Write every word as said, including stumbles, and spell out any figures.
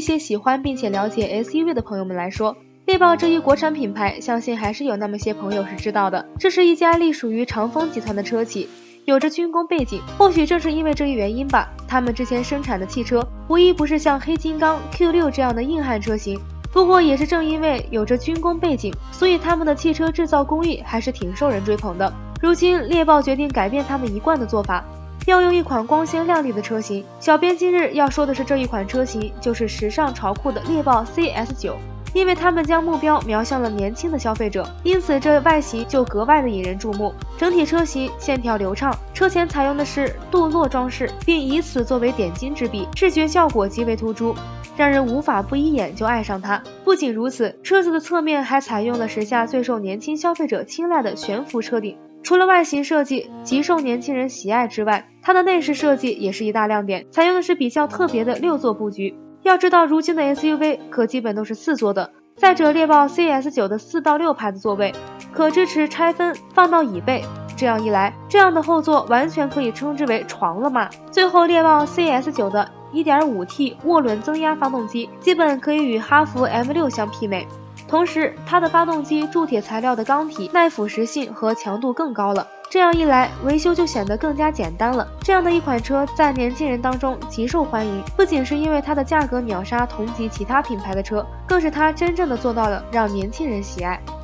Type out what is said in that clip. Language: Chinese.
些喜欢并且了解 S U V 的朋友们来说，猎豹这一国产品牌，相信还是有那么些朋友是知道的。这是一家隶属于长风集团的车企，有着军工背景，或许正是因为这一原因吧，他们之前生产的汽车无一不是像黑金刚、Q 六 这样的硬汉车型。不过也是正因为有着军工背景，所以他们的汽车制造工艺还是挺受人追捧的。如今猎豹决定改变他们一贯的做法，要用一款光鲜亮丽的车型。小编今日要说的是这一款车型，就是时尚潮酷的猎豹 C S 九。因为他们将目标瞄向了年轻的消费者，因此这外形就格外的引人注目。整体车型线条流畅，车前采用的是镀铬装饰，并以此作为点睛之笔，视觉效果极为突出，让人无法不一眼就爱上它。不仅如此，车子的侧面还采用了时下最受年轻消费者青睐的悬浮车顶。除了外形设计极受年轻人喜爱之外，它的内饰设计也是一大亮点，采用的是比较特别的六座布局。要知道，如今的 S U V 可基本都是四座的。再者，猎豹 C S 九 的四到六排的座位可支持拆分放到椅背，这样一来，这样的后座完全可以称之为床了嘛。最后，猎豹 C S 九 的 一点五 T 涡轮增压发动机基本可以与哈弗 M 六 相媲美。同时，它的发动机铸铁材料的钢体耐腐蚀性和强度更高了，这样一来，维修就显得更加简单了。这样的一款车在年轻人当中极受欢迎，不仅是因为它的价格秒杀同级其他品牌的车，更是它真正的做到了让年轻人喜爱。